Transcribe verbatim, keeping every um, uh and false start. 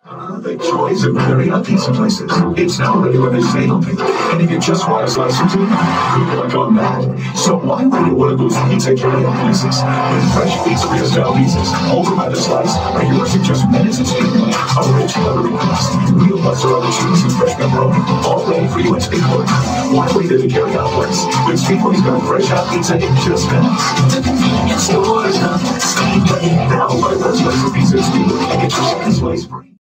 The joys of very pizza places. It's now ready when they say open. And if you just want a slice or two, you're gonna go mad. So why wait at one of those pizza carryout places? With fresh pizzeria style pizzas, over by the slice, are yours in just minutes and speed. A rich buttery crust, real mozzarella cheese and fresh pepperoni, all ready for you at Speedway. Why wait at a carryout place? With Speedway's got fresh hot pizza in just minutes. The convenience store is not Speedway. Now buy those slices of pizza at Speedway and get your second slice free.